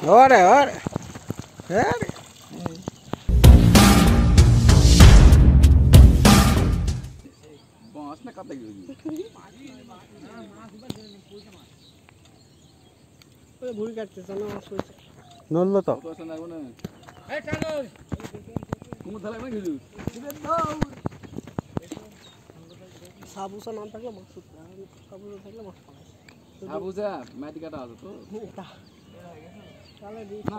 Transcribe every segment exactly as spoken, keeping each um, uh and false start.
ওরে ওরে হ্যাঁ বাস না কাটে গেল ওই ভুল কাটতেছ না মাছ হইছে নললো তো তো আসলে না এই চলো কুমু ধরে না গেল সাবুসা নাম থাকলে মাছ উঠবে সাবুসা থাকলে মাছ পাবে সাবুসা মাটি কাটা আছে তো চলে দি না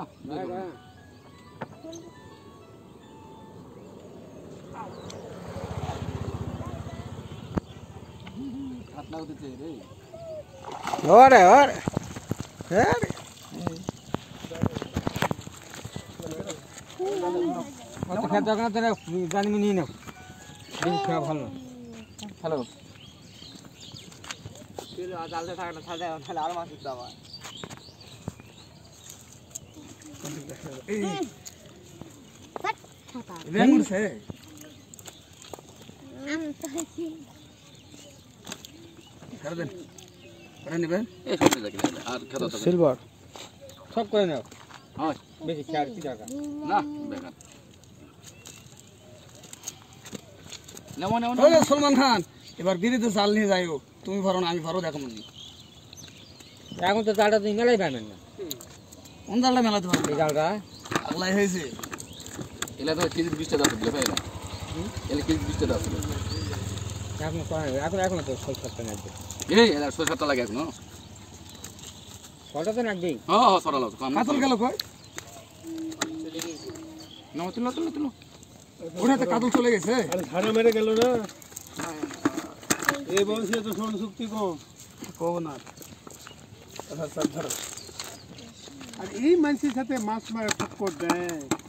কাটনা হতে রে ওরে ওরে হ্যাঁ কত খেতে না তোরা জানিমি নিয়ে নাও দিন খাওয়া ভালো হ্যালো কিলো জালতে থাকে না তাহলে তাহলে আর মাছ উঠতে আবার রেঙ্গুর সে ছাড় দেন ওটা নেবেন এই সব দেখি আর খেতে তো সিলভার সব করে নাও হ্যাঁ বেশি খেয়াল কি টাকা না বেকার নেমো নেমো ওই সলমান খান এবার বিরিতে জাল নিয়ে যাইও তুমি পারো না আমি পারো দেখো মনি এখন তো জালটা তুমি মেলাই পাবেন না কোন জালটা মেলাতে পারবে এই জালটা আগলাই হয়েছে এলা তো কেজি বিশ টাকা দিলে ভাই না এলা কেজি বিশ টাকা দিলে এখন এখন এখন তো ছয় সাতটা লাগবে এই এলা ছয় সাতটা লাগে এখন ছটা তো লাগবে হ্যাঁ হ্যাঁ সরালো কাতল গেল কই না তুলো তুলো তুলো ওটা তো কাতল চলে গেছে আরে ধারা মেরে গেল না এই বয়সে তো শোন শক্তি কম কও না আর এই মানুষের সাথে মাছ মারা ঠক্কর দেয়